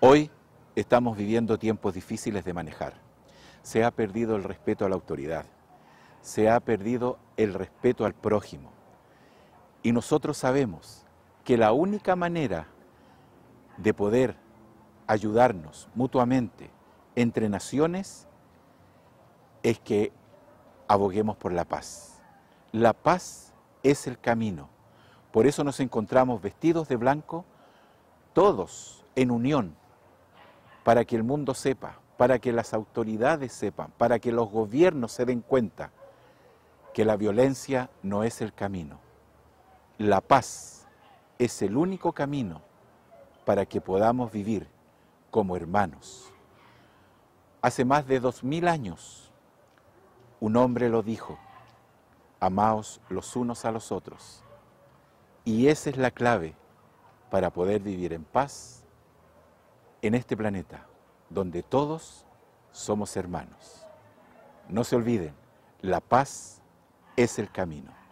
Hoy estamos viviendo tiempos difíciles de manejar. Se ha perdido el respeto a la autoridad, se ha perdido el respeto al prójimo. Y nosotros sabemos que la única manera de poder ayudarnos mutuamente entre naciones es que aboguemos por la paz. La paz es el camino. Por eso nos encontramos vestidos de blanco, todos en unión, para que el mundo sepa, para que las autoridades sepan, para que los gobiernos se den cuenta que la violencia no es el camino. La paz es el único camino para que podamos vivir como hermanos. Hace más de 2000 años, un hombre lo dijo: amaos los unos a los otros. Y esa es la clave para poder vivir en paz en este planeta, donde todos somos hermanos. No se olviden, la paz es el camino.